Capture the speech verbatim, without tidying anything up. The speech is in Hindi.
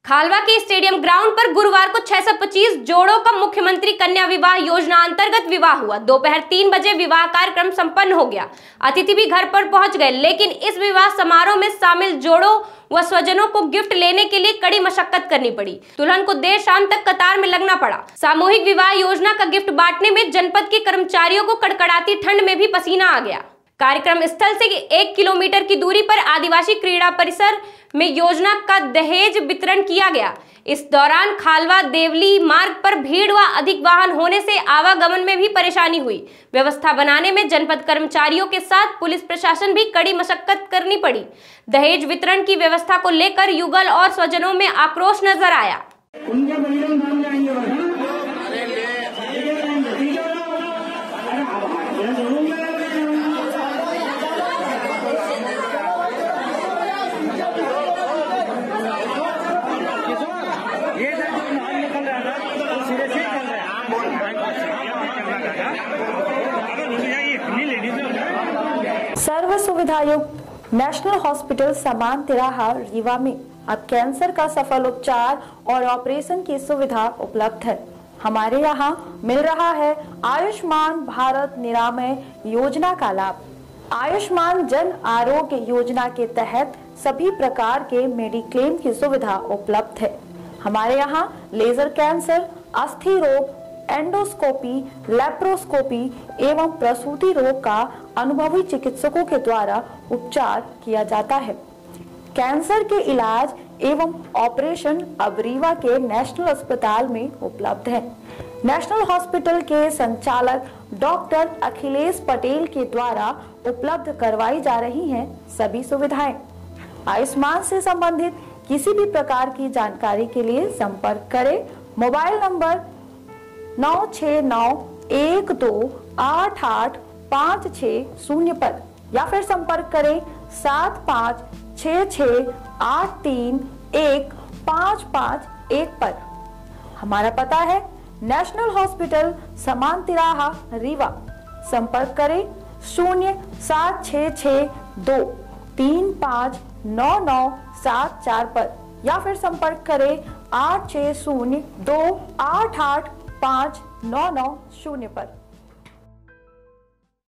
खालवा के स्टेडियम ग्राउंड पर गुरुवार को छह सौ पच्चीस जोड़ों का मुख्यमंत्री कन्या विवाह योजना अंतर्गत विवाह हुआ। दोपहर तीन बजे विवाह कार्यक्रम संपन्न हो गया। अतिथि भी घर पर पहुंच गए, लेकिन इस विवाह समारोह में शामिल जोड़ों व स्वजनों को गिफ्ट लेने के लिए कड़ी मशक्कत करनी पड़ी। दुल्हन को देर शाम तक कतार में लगना पड़ा। सामूहिक विवाह योजना का गिफ्ट बांटने में जनपद के कर्मचारियों को कड़कड़ाती ठंड में भी पसीना आ गया। कार्यक्रम स्थल से एक किलोमीटर की दूरी पर आदिवासी क्रीड़ा परिसर में योजना का दहेज वितरण किया गया। इस दौरान खालवा देवली मार्ग पर भीड़ व अधिक वाहन होने से आवागमन में भी परेशानी हुई। व्यवस्था बनाने में जनपद कर्मचारियों के साथ पुलिस प्रशासन भी कड़ी मशक्कत करनी पड़ी। दहेज वितरण की व्यवस्था को लेकर युगल और स्वजनों में आक्रोश नजर आया। सर्व सुविधायुक्त नेशनल हॉस्पिटल समान तिराहा रीवा में अब कैंसर का सफल उपचार और ऑपरेशन की सुविधा उपलब्ध है। हमारे यहाँ मिल रहा है आयुष्मान भारत निरामय योजना का लाभ। आयुष्मान जन आरोग्य योजना के तहत सभी प्रकार के मेडिक्लेम की सुविधा उपलब्ध है। हमारे यहाँ लेजर कैंसर, अस्थि रोग, एंडोस्कोपी, लेप्रोस्कोपी एवं प्रसूति रोग का अनुभवी चिकित्सकों के द्वारा उपचार किया जाता है। कैंसर के इलाज एवं ऑपरेशन अब रीवा के नेशनल अस्पताल में उपलब्ध है। नेशनल हॉस्पिटल के संचालक डॉक्टर अखिलेश पटेल के द्वारा उपलब्ध करवाई जा रही हैं सभी सुविधाएं। आयुष्मान से संबंधित किसी भी प्रकार की जानकारी के लिए संपर्क करें मोबाइल नंबर नौ छः नौ एक दो आठ आठ पाँच छः शून्य पर या फिर संपर्क करें सात पाँच छः छः आठ तीन एक पाँच पाँच एक पर। हमारा पता है नेशनल हॉस्पिटल समान तिराहा रीवा। संपर्क करें शून्य सात छः छः दो तीन पाँच नौ नौ सात चार पर या फिर संपर्क करें आठ छः शून्य दो आठ आठ पाँच नौ नौ शून्य पर।